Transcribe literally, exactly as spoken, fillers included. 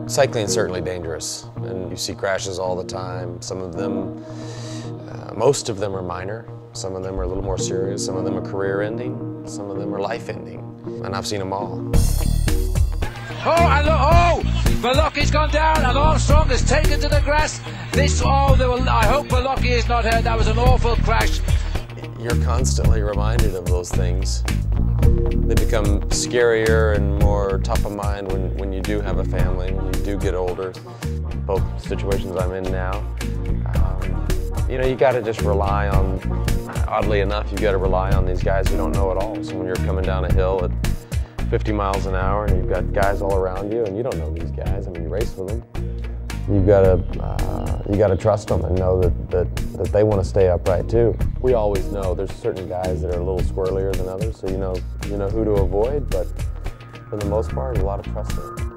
Cycling is certainly dangerous, and you see crashes all the time. Some of them, uh, most of them are minor. Some of them are a little more serious. Some of them are career-ending. Some of them are life-ending, and I've seen them all. Oh, and look, oh! Balocki's gone down, and Armstrong has taken to the grass. This, oh, will, I hope Balocki is not hurt. That was an awful crash. You're constantly reminded of those things. They become scarier and more top of mind when, when you do have a family, when you do get older. Both situations I'm in now. Um, you know, you got to just rely on, oddly enough, you got to rely on these guys who don't know it all. So when you're coming down a hill at fifty miles an hour and you've got guys all around you and you don't know these guys, I mean, you race with them. You've got to, uh, you got to trust them and know that, that, that they want to stay upright too. We always know there's certain guys that are a little squirrelier than others, so you know, you know who to avoid, but for the most part, a lot of trust in them.